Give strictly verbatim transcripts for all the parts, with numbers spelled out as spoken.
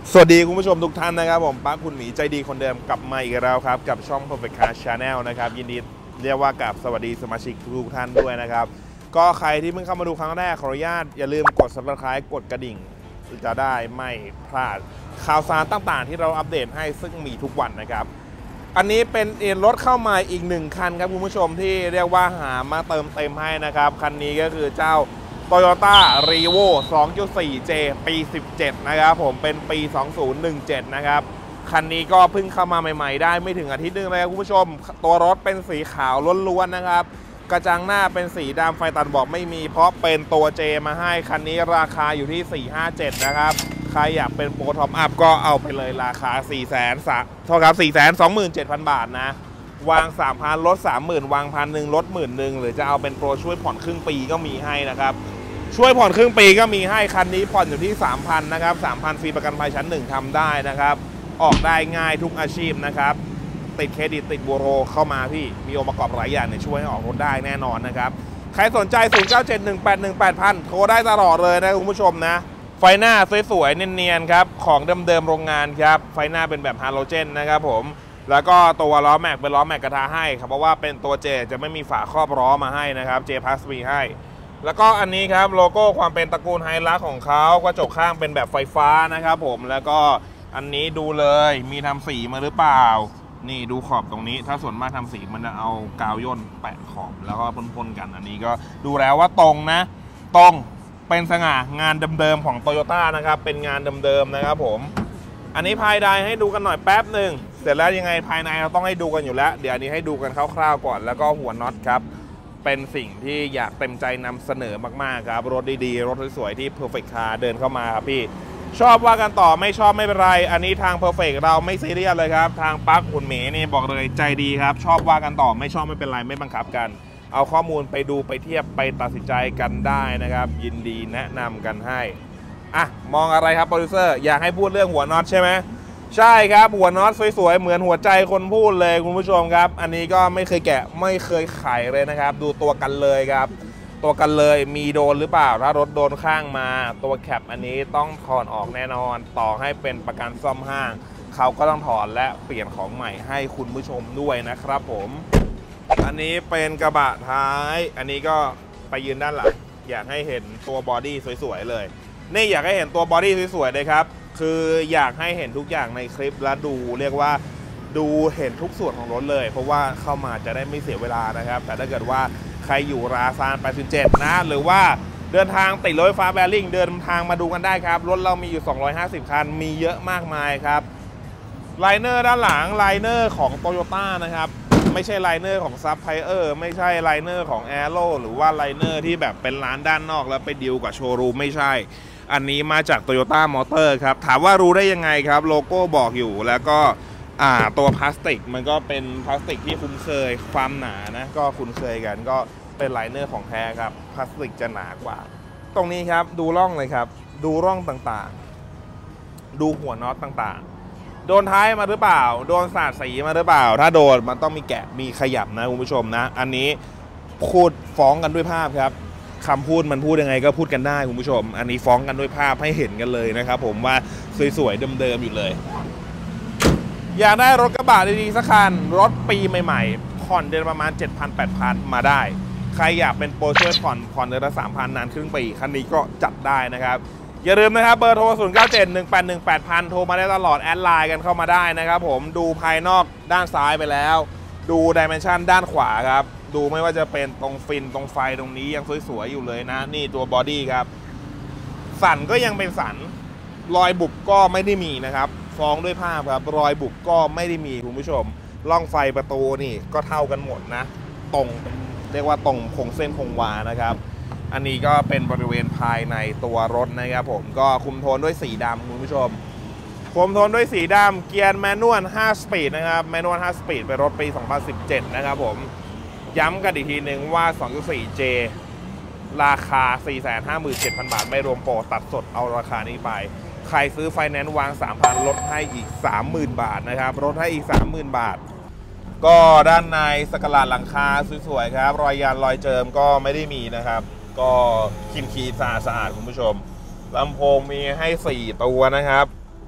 สวัสดีคุณผู้ชมทุกท่านนะครับผมปั๊กคุณหมีใจดีคนเดิมกลับมาอีกแล้วครับกับช่อง Perfect Car Channel นะครับยินดีเรียกว่ากับสวัสดีสมาชิกทุกท่านด้วยนะครับก็ใครที่เพิ่งเข้ามาดูครั้งแรกขออนุญาตอย่าลืมกด Subscribe กดกระดิ่งจะได้ไม่พลาดข่าวสารต่างๆที่เราอัปเดตให้ซึ่งมีทุกวันนะครับอันนี้เป็นเอ็นรถเข้ามาอีกหนึ่งคันครับคุณผู้ชมที่เรียกว่าหามาเติมเต็มให้นะครับคันนี้ก็คือเจ้าToyota Revo สองจุดสี่ เจ ปี สิบเจ็ด นะครับผมเป็นปี สองพันสิบเจ็ด นะครับคันนี้ก็เพิ่งเข้ามาใหม่ๆได้ไม่ถึงอาทิตย์นึงเลยคุณผู้ชมตัวรถเป็นสีขาวล้วนๆนะครับกระจังหน้าเป็นสีดำไฟตัดหมอกไม่มีเพราะเป็นตัว J มาให้คันนี้ราคาอยู่ที่สี่พันห้าร้อยเจ็ดนะครับใครอยากเป็นโปรท็อปอัพก็เอาไปเลยราคา สี่แสน เท่ากับ สี่แสนสองหมื่นเจ็ดพัน บาทนะวาง สามพัน ลด สามหมื่น วางพันหนึ่งลดหมื่นหนึ่งหรือจะเอาเป็นโปรช่วยผ่อนครึ่งปีก็มีให้นะครับช่วยผ่อนครึ่งปีก็มีให้คันนี้ผ่อนอยู่ที่ สามพัน นะครับ สามพัน ฟรีประกันภัยชั้นหนึ่งทำได้นะครับออกได้ง่ายทุกอาชีพนะครับติดเครดิตติดบูโรเข้ามาพี่มีองค์ประกอบหลายอย่างเนี่ยช่วยให้ออกรถได้แน่นอนนะครับใครสนใจ ศูนย์ เก้า เจ็ด หนึ่ง แปด หนึ่ง แปด ศูนย์ ศูนย์ โทรได้ตลอดเลยนะคุณผู้ชมนะไฟหน้าสวยๆเนียนๆครับของเดิมๆโรงงานครับไฟหน้าเป็นแบบฮาโลเจนนะครับผมแล้วก็ตัวล้อแม็กเป็นล้อแม็กกระทะให้ครับเพราะว่าเป็นตัวเจจะไม่มีฝาครอบล้อมาให้นะครับเจพลัสมีให้แล้วก็อันนี้ครับโลโก้ความเป็นตระกูลไฮรักของเขากระจกข้างเป็นแบบไฟฟ้านะครับผมแล้วก็อันนี้ดูเลยมีทำสีมาหรือเปล่านี่ดูขอบตรงนี้ถ้าส่วนมากทำสีมันจะเอากาวย่นแปะขอบแล้วก็พ่นๆกันอันนี้ก็ดูแล้วว่าตรงนะตรงเป็นสง่างานเดิมๆของ Toyota นะครับเป็นงานเดิมๆนะครับผมอันนี้ภายในให้ดูกันหน่อยแป๊บหนึ่งเสร็จแล้วยังไงภายในเราต้องให้ดูกันอยู่แล้วเดี๋ยวอันนี้ให้ดูกันคร่าวๆก่อนแล้วก็หัวน็อตครับเป็นสิ่งที่อยากเต็มใจนำเสนอมากๆครับรถดีๆรถสวยๆที่ Perfect Car เดินเข้ามาครับพี่ชอบว่ากันต่อไม่ชอบไม่เป็นไรอันนี้ทาง Perfect เราไม่ซีเรียสเลยครับทางปั๊กหุ่นหมีนี่บอกเลยใจดีครับชอบว่ากันต่อไม่ชอบไม่เป็นไรไม่บังคับกันเอาข้อมูลไปดูไปเทียบไปตัดสินใจกันได้นะครับยินดีแนะนำกันให้อ่ะมองอะไรครับโปรดิวเซอร์อยากให้พูดเรื่องหัวน็อตใช่ไหมใช่ครับหัวน็อตสวยๆเหมือนหัวใจคนพูดเลยคุณผู้ชมครับอันนี้ก็ไม่เคยแกะไม่เคยไขเลยนะครับดูตัวกันเลยครับตัวกันเลยมีโดนหรือเปล่าถ้ารถโดนข้างมาตัวแคปอันนี้ต้องถอนออกแน่นอนต่อให้เป็นประกันซ่อมห้างเขาก็ต้องถอนและเปลี่ยนของใหม่ให้คุณผู้ชมด้วยนะครับผมอันนี้เป็นกระบะท้ายอันนี้ก็ไปยืนด้านหลังอยากให้เห็นตัวบอดี้สวยๆเลยนี่อยากให้เห็นตัวบอดี้สวยๆเลยครับคืออยากให้เห็นทุกอย่างในคลิปและดูเรียกว่าดูเห็นทุกส่วนของรถเลยเพราะว่าเข้ามาจะได้ไม่เสียเวลานะครับแต่ถ้าเกิดว่าใครอยู่ราซานแปดสิบเจ็ดนะหรือว่าเดินทางติดรถไฟฟ้าแบริ่งเดินทางมาดูกันได้ครับรถเรามีอยู่สองร้อยห้าสิบคันมีเยอะมากมายครับไลเนอร์ด้านหลังไลเนอร์ของ Toyota นะครับไม่ใช่ไลเนอร์ของซับไพเออร์ไม่ใช่ไลเนอร์ของ Aero หรือว่าไลเนอร์ที่แบบเป็นร้านด้านนอกแล้วไปดีลกับโชว์รูมไม่ใช่อันนี้มาจาก Toyota Motor ครับถามว่ารู้ได้ยังไงครับโลโก้บอกอยู่แล้วก็อ่าตัวพลาสติกมันก็เป็นพลาสติกที่คุ้นเคยความหนานะก็คุ้นเคยกันก็เป็นไลเนอร์ของแท้ครับพลาสติกจะหนากว่าตรงนี้ครับดูร่องเลยครับดูร่องต่างๆดูหัวน็อตต่างๆโดนท้ายมาหรือเปล่าโดนสาดสีมาหรือเปล่าถ้าโดนมันต้องมีแกะมีขยับนะคุณผู้ชมนะอันนี้พูดฟ้องกันด้วยภาพครับคำพูดมันพูดยังไงก็พูดกันได้คุณผู้ชมอันนี้ฟ้องกันด้วยภาพให้เห็นกันเลยนะครับผมว่าสวยๆเดิมๆอยู่เลยอยากได้รถกระบะดีๆสักคันรถปีใหม่ๆผ่อนเดือนประมาณ เจ็ดพัน แปดพัน มาได้ใครอยากเป็นโปรช่วยผ่อนผ่อนเดือนละ สามพัน นานครึ่งปีคันนี้ก็จัดได้นะครับอย่าลืมนะครับเบอร์โทร ศูนย์ เก้า เจ็ด หนึ่ง แปด หนึ่ง แปด ศูนย์ ศูนย์ โทรมาได้ตลอดแอดไลน์กันเข้ามาได้นะครับผมดูภายนอกด้านซ้ายไปแล้วดูดิเมนชันด้านขวาครับดูไม่ว่าจะเป็นตรงฟินตรงไฟตรงนี้ยังสวยๆอยู่เลยนะนี่ตัวบอดี้ครับสันก็ยังเป็นสันรอยบุบก็ไม่ได้มีนะครับฟ้องด้วยภาพครับรอยบุบก็ไม่ได้มีคุณผู้ชมล่องไฟประตูนี่ก็เท่ากันหมดนะตรงเรียกว่าตรงคงเส้นคงวานะครับอันนี้ก็เป็นบริเวณภายในตัวรถนะครับผมก็คุมโทนด้วยสีดำคุณผู้ชมคุมโทนด้วยสีดำเกียร์แมนนวลห้าสปีดนะครับแมนนวลห้าสปีดเป็นรถปี สองพันสิบเจ็ด นะครับผมย้ำกันอีกทีหนึ่งว่า สองจุดสี่ เจ ราคา สี่แสนห้าหมื่นเจ็ดพัน บาทไม่รวมโปรตัดสดเอาราคานี้ไปใครซื้อไฟแนนซ์วาง สามพัน ลดให้อีก สามหมื่น บาทนะครับลดให้อีก สามหมื่น บาทก็ด้านในสกหลาดหลังคาสวยๆครับรอยยางรอยเจิมก็ไม่ได้มีนะครับก็คินคีสะอาดๆคุณผู้ชมลำโพงมีให้สี่ตัวนะครับ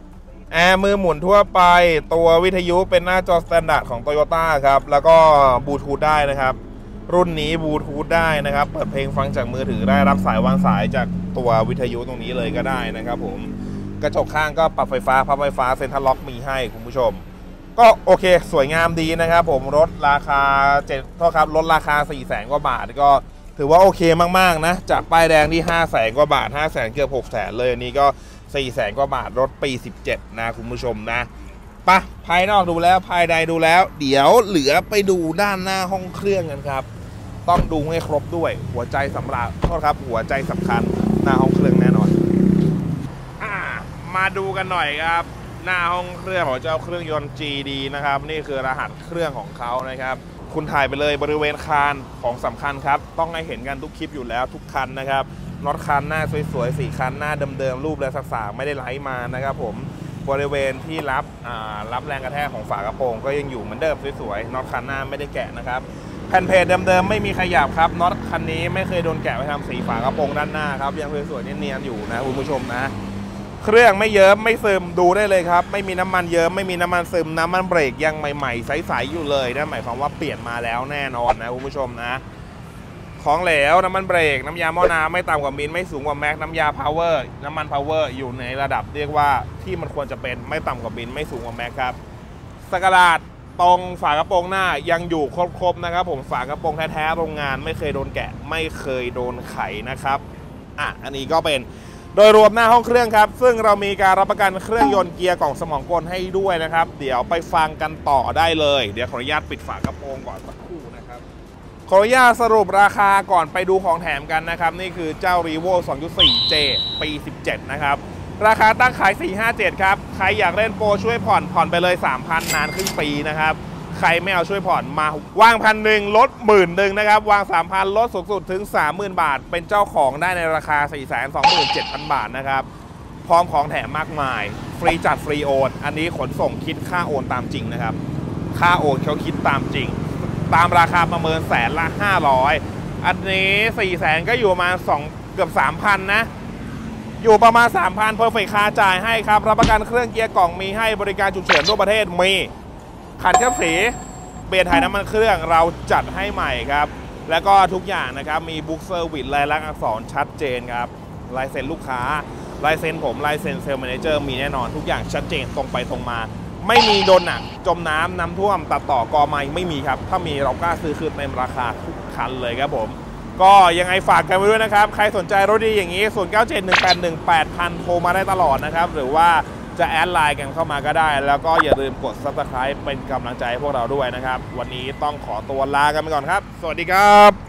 แอร์มือหมุนทั่วไปตัววิทยุเป็นหน้าจอสแตนดาร์ดของ Toyota ครับแล้วก็บลูทูธได้นะครับรุ่นนี้บลูทูธได้นะครับเปิดเพลงฟังจากมือถือได้รับสายวางสายจากตัววิทยุตรงนี้เลยก็ได้นะครับผมกระจกข้างก็ปรับไฟฟ้าพับไฟฟ้าเซ็นทรัลล็อกมีให้คุณผู้ชมก็โอเคสวยงามดีนะครับผมรถราคาเจ็ดเท่าครับลดราคา สี่แสน กว่าบาทก็ถือว่าโอเคมากๆนะจากป้ายแดงที่ ห้าแสน กว่าบาท ห้าแสน เกือบ หกแสน เลยอันนี้ก็ สี่แสน กว่าบาทรถปีสิบเจ็ดนะคุณผู้ชมนะปะภายนอกดูแล้วภายในดูแล้วเดี๋ยวเหลือไปดูด้านหน้าห้องเครื่องกันครับต้องดูให้ครบด้วยหัวใจสำหรับโทษครับหัวใจสำคัญหน้าห้องเครื่องแน่นอนอ่ามาดูกันหน่อยครับหน้าห้องเครื่องของเจ้าเครื่องยนต์ จี ดี นะครับนี่คือรหัสเครื่องของเขานะครับคุณถ่ายไปเลยบริเวณคานของสำคัญครับต้องให้เห็นกันทุกคลิปอยู่แล้วทุกคันนะครับน็อตคันหน้าสวยๆสี่คันหน้าเดิมๆรูปและสักๆไม่ได้ไล่มานะครับผมบริเวณที่รับรับแรงกระแทกของฝากระโปรงก็ยังอยู่เหมือนเดิมสวยๆน็อตคันหน้าไม่ได้แกะนะครับแผ่นเพจเดิมๆไม่มีขยับครับน็อตคันนี้ไม่เคยโดนแกะไปทำสีฝากระโปรงด้านหน้าครับยังสวยๆเนียนๆอยู่นะคุณผู้ชมนะเครื่องไม่เยิ้มไม่ซึมดูได้เลยครับไม่มีน้ำมันเยิ้มไม่มีน้ำมันซึมน้ำมันเบรกยังใหม่ๆใสๆอยู่เลยนั่นหมายความว่าเปลี่ยนมาแล้วแน่นอนนะคุณผู้ชมนะของเหลวน้ำมันเบรกน้ำยาหม้อน้ำไม่ต่ำกว่ามิลไม่สูงกว่าแม็กน้ำยาพาวเวอร์น้ำมันพาวเวอร์อยู่ในระดับเรียกว่าที่มันควรจะเป็นไม่ต่ำกว่ามิลไม่สูงกว่าแม็กครับสกราดตรงฝากระโปรงหน้ายังอยู่ครบๆนะครับผมฝากระโปรงแท้ๆโรงงานไม่เคยโดนแกะไม่เคยโดนไขนะครับอ่ะอันนี้ก็เป็นโดยรวมหน้าห้องเครื่องครับซึ่งเรามีการรับประกันเครื่องยนต์เกียร์กล่องสมองกลให้ด้วยนะครับเดี๋ยวไปฟังกันต่อได้เลยเดี๋ยวขออนุญาตปิดฝากระโปรงก่อนสักครู่นะครับขออนุญาตสรุปราคาก่อนไปดูของแถมกันนะครับนี่คือเจ้า Revo สองจุดสี่ เจ ปี สิบเจ็ดนะครับราคาตั้งขายสี่ห้าเจ็ดครับใครอยากเล่นโปรช่วยผ่อนผ่อนไปเลย สามพัน นานครึ่งปีนะครับใครไม่เอาช่วยผ่อนมาวางพันหนึ่งลดหมื่นหนึ่งนะครับวาง สามพัน ลดสูงสุดถึง สามหมื่น บาทเป็นเจ้าของได้ในราคา สี่แสนสองหมื่นเจ็ดพัน บาทนะครับพร้อมของแถมมากมายฟรีจัดฟรีโอนอันนี้ขนส่งคิดค่าโอนตามจริงนะครับค่าโอนเขาคิดตามจริงตามราคาประเมินแสนละห้าร้อยอันนี้ สี่แสน ก็อยู่ประมาณสองเกือบ สามพัน นะอยู่ประมาณ สามพัน เพอร์เฟคต์ค่าจ่ายให้ครับรับประกันเครื่องเกียร์กล่องมีให้บริการฉุกเฉินทั่วประเทศมีขัดเคลือบสีเปลี่ยนถ่ายน้ำมันเครื่องเราจัดให้ใหม่ครับแล้วก็ทุกอย่างนะครับมีบุ๊กเซอร์วิสลายลักษณ์อักษรชัดเจนครับลายเซ็นลูกค้าลายเซ็นผมลายเซ็นเซลล์แมเนเจอร์มีแน่นอนทุกอย่างชัดเจนตรงไปตรงมาไม่มีโดนหนักจมน้ำน้ำท่วมตัดต่อกอไม้ไม่มีครับถ้ามีเรากล้าซื้อคืนเต็มราคาทุกคันเลยครับผมก็ยังไงฝากกันไว้ด้วยนะครับใครสนใจรถดีอย่างนี้ศูนย์ เก้า เจ็ด หนึ่ง แปด หนึ่ง แปด พันโทรมาได้ตลอดนะครับหรือว่าจะแอดไลน์กันเข้ามาก็ได้แล้วก็อย่าลืมกด ซับสไครบ์ เป็นกำลังใจให้พวกเราด้วยนะครับวันนี้ต้องขอตัวลากันไปก่อนครับสวัสดีครับ